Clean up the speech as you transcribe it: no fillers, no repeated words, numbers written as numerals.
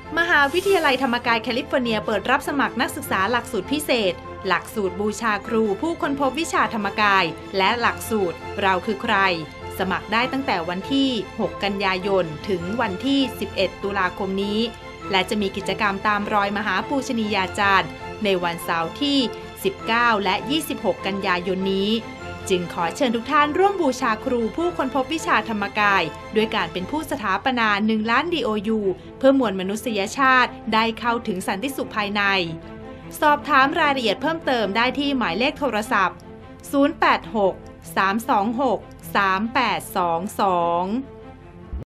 มหาวิทยาลัยธรรมกายแคลิฟอร์เนียเปิดรับสมัครนักศึกษาหลักสูตรพิเศษหลักสูตรบูชาครูผู้ค้นพบวิชาธรรมกายและหลักสูตรเราคือใครสมัครได้ตั้งแต่วันที่ 6 กันยายนถึงวันที่ 11 ตุลาคมนี้และจะมีกิจกรรมตามรอยมหาปูชนียาจารย์ในวันเสาร์ที่ 19 และ 26 กันยายนนี้จึงขอเชิญทุกท่านร่วมบูชาครูผู้ค้นพบวิชาธรรมกายด้วยการเป็นผู้สถาปนา 1 ล้าน DOU เพื่อมวลมนุษยชาติได้เข้าถึงสันติสุขภายในสอบถามรายละเอียดเพิ่มเติมได้ที่หมายเลขโทรศัพท์ 086 326 3822